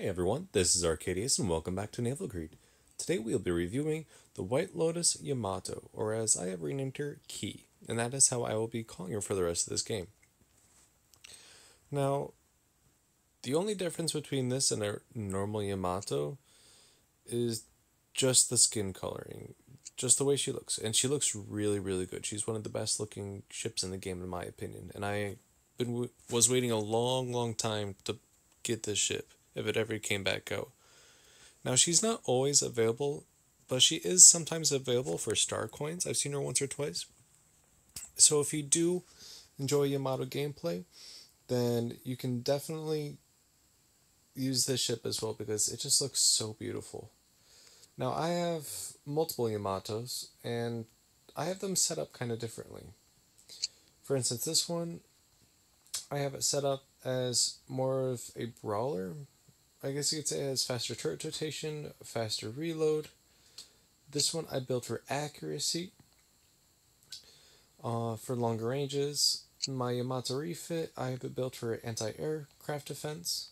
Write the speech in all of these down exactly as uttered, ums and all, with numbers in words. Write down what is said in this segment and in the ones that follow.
Hi everyone, this is Arcadius and welcome back to Naval. Today we'll be reviewing the White Lotus Yamato, or as I have renamed her, Key, and that is how I will be calling her for the rest of this game. Now, the only difference between this and a normal Yamato is just the skin coloring, just the way she looks, and she looks really, really good. She's one of the best looking ships in the game in my opinion, and I been was waiting a long, long time to get this ship if it ever came back out. Now, she's not always available, but she is sometimes available for star coins. I've seen her once or twice. So if you do enjoy Yamato gameplay, then you can definitely use this ship as well because it just looks so beautiful. Now, I have multiple Yamatos, and I have them set up kind of differently. For instance, this one, I have it set up as more of a brawler. I guess you could say it has faster turret rotation, faster reload. This one I built for accuracy, uh, for longer ranges. My Yamato refit, I have it built for anti-aircraft defense.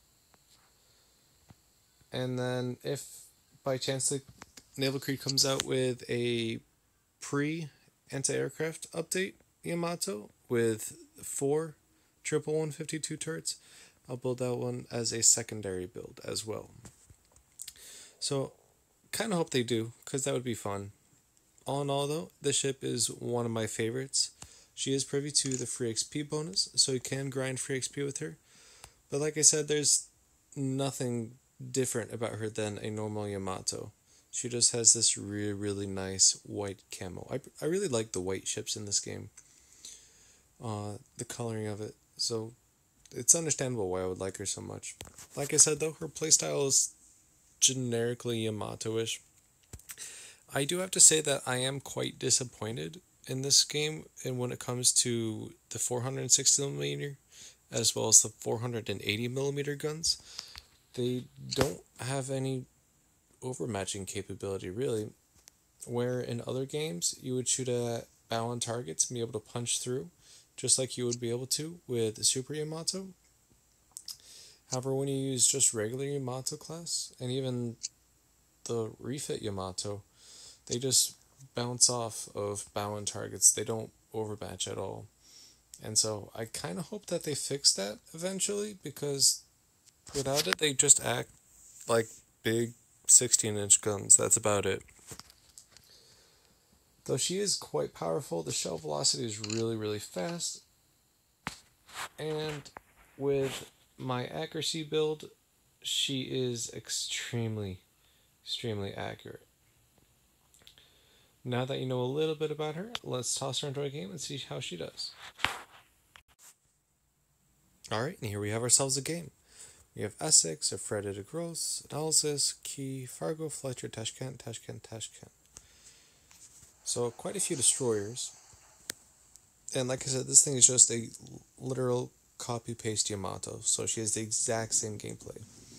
And then if by chance the Naval Creed comes out with a pre-anti-aircraft update Yamato with four triple one fifty-two turrets, I'll build that one as a secondary build as well. So, kind of hope they do, because that would be fun. All in all though, this ship is one of my favorites. She is privy to the free X P bonus, so you can grind free X P with her. But like I said, there's nothing different about her than a normal Yamato. She just has this really, really nice white camo. I, I really like the white ships in this game. Uh, the coloring of it. So, it's understandable why I would like her so much. Like I said though, her playstyle is generically Yamato-ish. I do have to say that I am quite disappointed in this game and when it comes to the four hundred sixty millimeter as well as the four hundred eighty millimeter guns. They don't have any overmatching capability really, where in other games you would shoot at bow on targets and be able to punch through just like you would be able to with Super Yamato. However, when you use just regular Yamato class, and even the refit Yamato, they just bounce off of bow on targets. They don't overmatch at all. And so I kind of hope that they fix that eventually, because without it, they just act like big sixteen inch guns. That's about it. Though she is quite powerful, the shell velocity is really, really fast. And with my accuracy build, she is extremely, extremely accurate. Now that you know a little bit about her, let's toss her into a game and see how she does. Alright, and here we have ourselves a game. We have Essex, Afreda de Gross, Analysis, Key, Fargo, Fletcher, Tashkent, Tashkent, Tashkent. So quite a few destroyers. And like I said, this thing is just a literal copy-paste Yamato. So she has the exact same gameplay.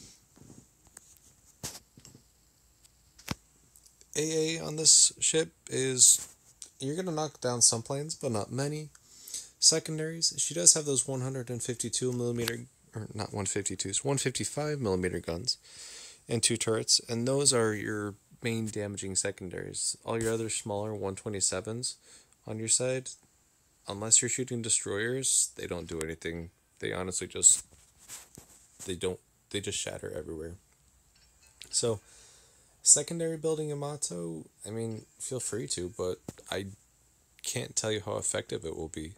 A A on this ship is, you're going to knock down some planes, but not many. Secondaries, she does have those one fifty-two millimeter, or not one fifty-twos, one fifty-five millimeter guns and two turrets. And those are your main damaging secondaries. All your other smaller one twenty-sevens on your side, unless you're shooting destroyers, they don't do anything. They honestly just, they don't, they just shatter everywhere. So, secondary building Yamato, I mean, feel free to, but I can't tell you how effective it will be.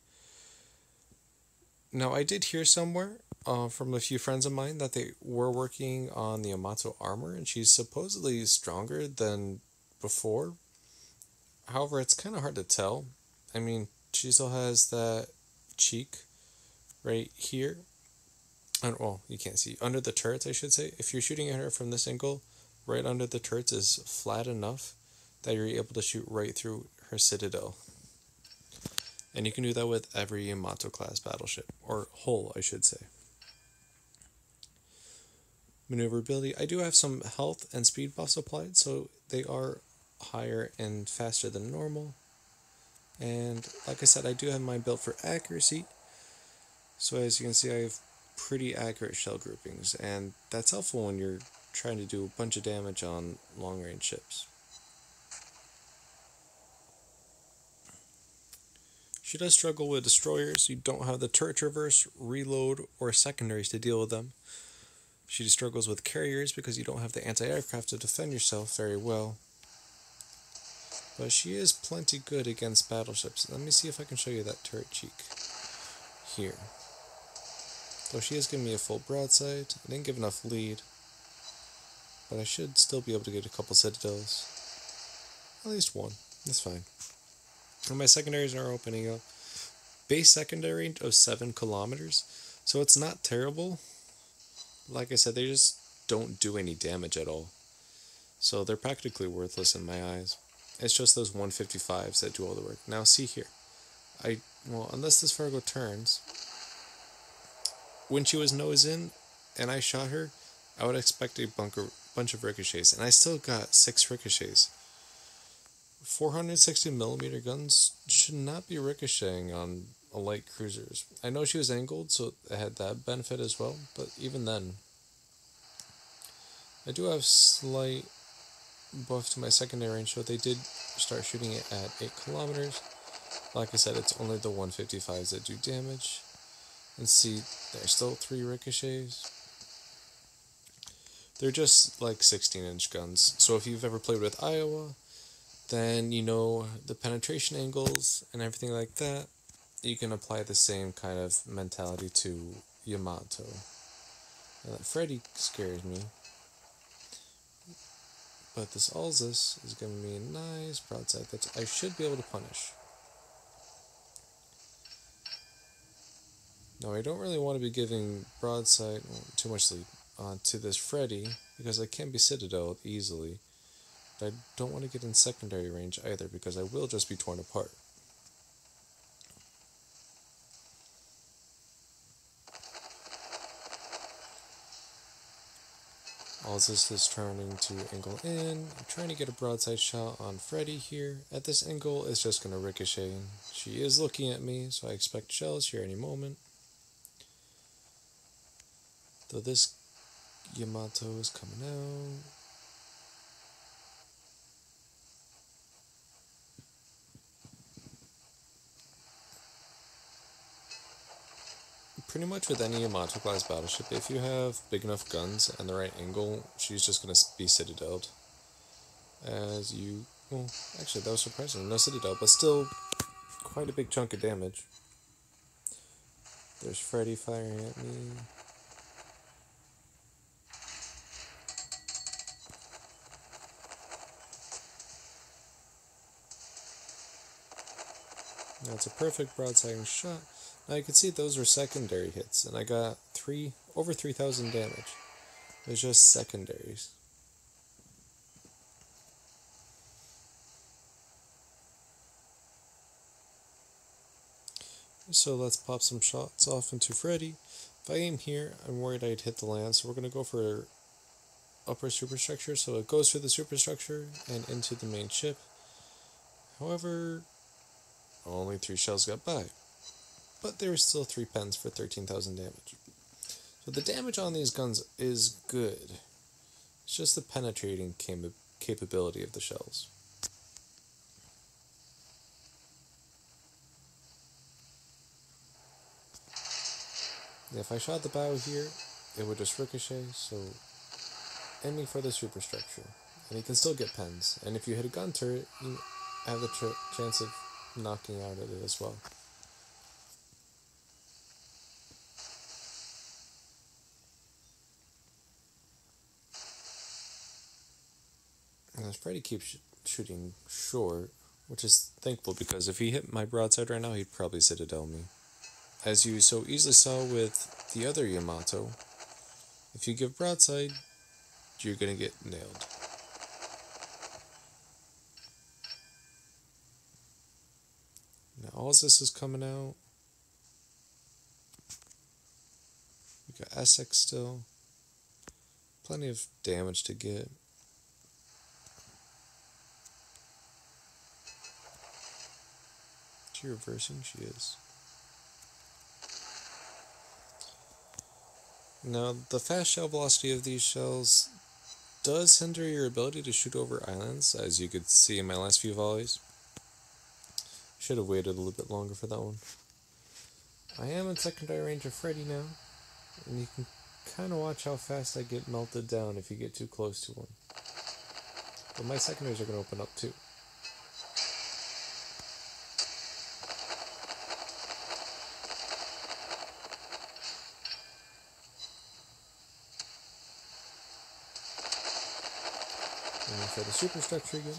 Now, I did hear somewhere uh, from a few friends of mine that they were working on the Yamato armor, and she's supposedly stronger than before. However, it's kind of hard to tell. I mean, she still has that cheek right here. And, well, you can't see. Under the turrets, I should say. If you're shooting at her from this angle, right under the turrets is flat enough that you're able to shoot right through her citadel. And you can do that with every Yamato class battleship, or hull, I should say. Maneuverability, I do have some health and speed buffs applied, so they are higher and faster than normal. And like I said, I do have mine built for accuracy. So as you can see, I have pretty accurate shell groupings, and that's helpful when you're trying to do a bunch of damage on long-range ships. She does struggle with destroyers. You don't have the turret traverse, reload, or secondaries to deal with them. She struggles with carriers because you don't have the anti-aircraft to defend yourself very well. But she is plenty good against battleships. Let me see if I can show you that turret cheek here. Though she is giving me a full broadside, I didn't give enough lead, but I should still be able to get a couple citadels. At least one. That's fine. And my secondaries are opening up. Base secondary range of seven kilometers, so it's not terrible. Like I said, they just don't do any damage at all. So they're practically worthless in my eyes. It's just those one fifty-fives that do all the work. Now see here. I well, unless this Fargo turns, when she was nose in and I shot her, I would expect a bunker, bunch of ricochets, and I still got six ricochets. four hundred sixty millimeter guns should not be ricocheting on a light cruisers. I know she was angled, so it had that benefit as well, but even then, I do have slight buff to my secondary range, so they did start shooting it at eight kilometers. Like I said, it's only the one fifty-fives that do damage. And see, there's still three ricochets. They're just like sixteen inch guns, so if you've ever played with Iowa, then you know the penetration angles and everything like that. You can apply the same kind of mentality to Yamato. Now that Freddy scares me, but this Alzus is going to be a nice broadside that I should be able to punish. Now I don't really want to be giving broadside, well, too much lead, uh, to this Freddy, because I can be citadeled easily. But I don't want to get in secondary range either, because I will just be torn apart. Alzus is turning to angle in. I'm trying to get a broadside shot on Freddy here. At this angle, it's just going to ricochet. She is looking at me, so I expect shells here any moment. Though this Yamato is coming out. Pretty much with any Yamato class battleship, if you have big enough guns and the right angle, she's just going to be citadeled. As you, well, actually that was surprising, no citadel, but still quite a big chunk of damage. There's Freddy firing at me. That's a perfect broadside shot. Now you can see those were secondary hits, and I got three over three thousand damage. It was just secondaries. So let's pop some shots off into Freddy. If I aim here, I'm worried I'd hit the land, so we're going to go for upper superstructure. So it goes through the superstructure and into the main ship. However, only three shells got by. But there were still three pens for thirteen thousand damage. So the damage on these guns is good. It's just the penetrating cap capability of the shells. If I shot the bow here, it would just ricochet, so aiming for the superstructure. And you can still get pens. And if you hit a gun turret, you have the ch chance of knocking out at it as well. And as Freddy keeps sh shooting short, which is thankful, because if he hit my broadside right now, he'd probably citadel me. As you so easily saw with the other Yamato, if you give broadside, you're going to get nailed. Now all this is coming out. We got Essex still. Plenty of damage to get. Is she reversing? She is. Now, the fast shell velocity of these shells does hinder your ability to shoot over islands, as you could see in my last few volleys. Should have waited a little bit longer for that one. I am in secondary range of Freddy now, and you can kind of watch how fast I get melted down if you get too close to one. But my secondaries are going to open up too. And for the superstructure again.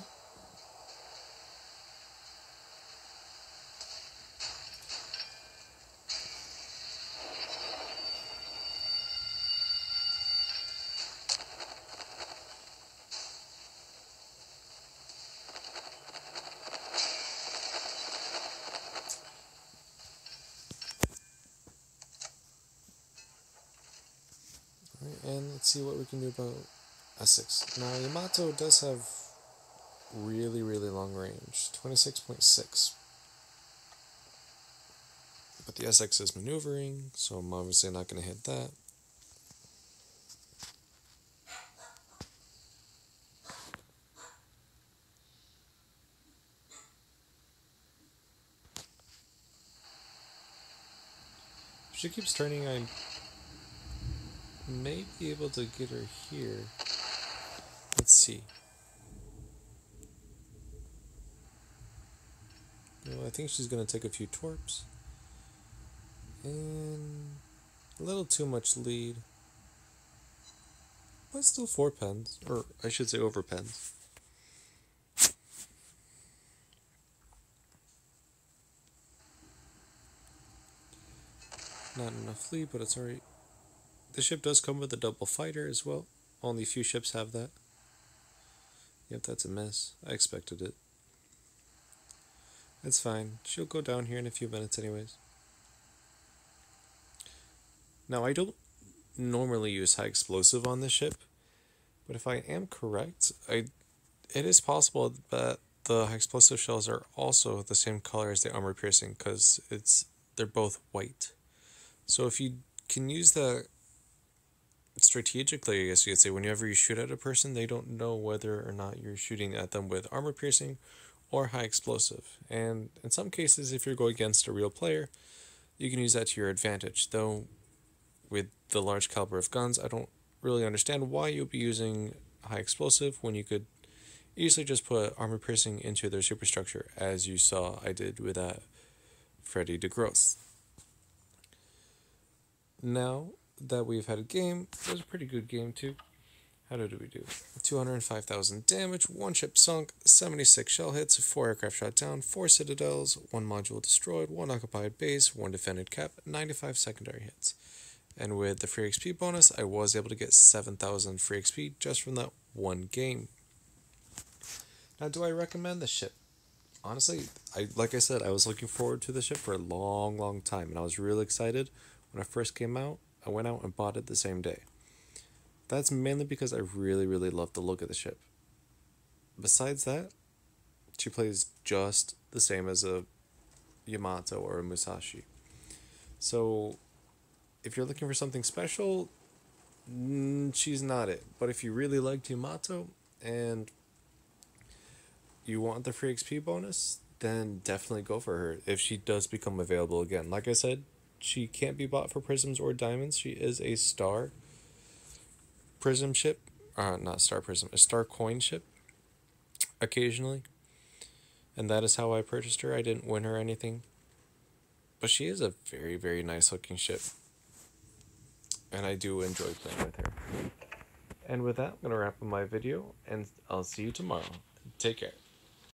And let's see what we can do about S six. Now, Yamato does have really, really long range, twenty-six point six. But the S X is maneuvering, so I'm obviously not going to hit that. If she keeps turning, I may be able to get her here. Let's see. Well, I think she's going to take a few torps. And a little too much lead. But still four pens. Or I should say over pens. Not enough lead, but it's alright. The ship does come with a double fighter as well. Only a few ships have that. Yep, that's a miss. I expected it. It's fine. She'll go down here in a few minutes anyways. Now, I don't normally use high explosive on this ship, but if I am correct, I it is possible that the high explosive shells are also the same color as the armor piercing, because it's they're both white. So if you can use that strategically, I guess you could say, whenever you shoot at a person, they don't know whether or not you're shooting at them with armor piercing or high explosive. And in some cases, if you're going against a real player, you can use that to your advantage. Though with the large caliber of guns, I don't really understand why you'll be using high explosive when you could easily just put armor piercing into their superstructure, as you saw I did with that Freddy de Gross. Now that we've had a game, it was a pretty good game too. How did we do? two hundred five thousand damage, one ship sunk, seventy-six shell hits, four aircraft shot down, four citadels, one module destroyed, one occupied base, one defended cap, ninety-five secondary hits. And with the free X P bonus, I was able to get seven thousand free X P just from that one game. Now, do I recommend the ship? Honestly, I like I said, I was looking forward to the ship for a long, long time, and I was really excited when it first came out. I went out and bought it the same day. That's mainly because I really, really love the look of the ship. Besides that, she plays just the same as a Yamato or a Musashi. So, if you're looking for something special, mm, she's not it. But if you really liked Yamato and you want the free X P bonus, then definitely go for her if she does become available again. Like I said, she can't be bought for prisms or diamonds. She is a star prism ship, uh, not star prism, a star coin ship occasionally. And that is how I purchased her. I didn't win her anything. But she is a very, very nice looking ship. And I do enjoy playing with her. And with that, I'm going to wrap up my video, and I'll see you tomorrow. Take care.